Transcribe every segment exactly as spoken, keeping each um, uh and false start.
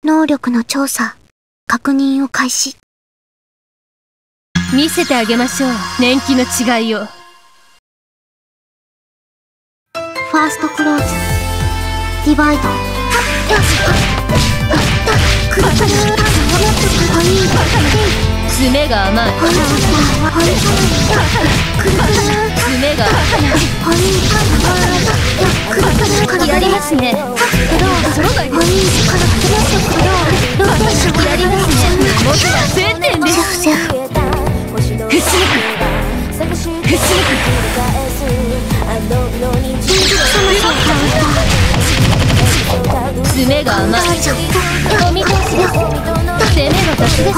能力の調査、確認を開始。 見せてあげましょう、年季の違いを。 ファーストクローズ、ディバイド。 爪が甘い。爪がやりますね。やりますね。もちろんせんてんです。ふすぬくふすぬく爪が甘い。お見通しです。攻めが雑です。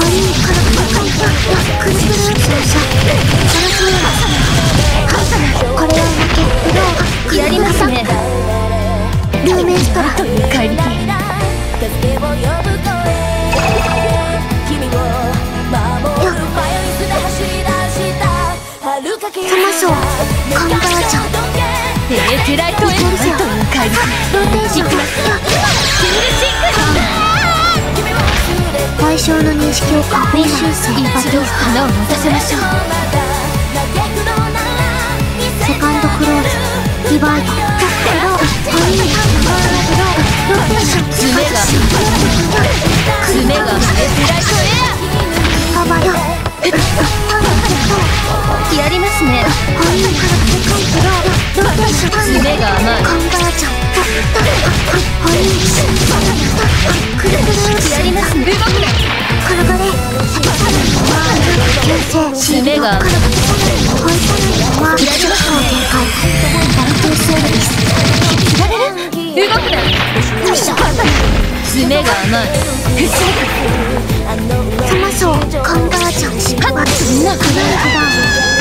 これは負け。 やりますね。 ルーメンストラという怪力。 サマソーカンバージョンエーテライトエンジという怪力。 ローテーション対象の認識を確認修正。 一度花を持たせましょう。 セカンドクローズ、ディバイド。ローテーション。 爪が爪がエーテライトエカバーアやりますね。爪が甘い。 カンバージョン。 やりますね。動くな。 転がれ。 爪が甘い。 やりますね。 動くな。爪が甘い。 サマソーカンバージョン。みんな叶えた。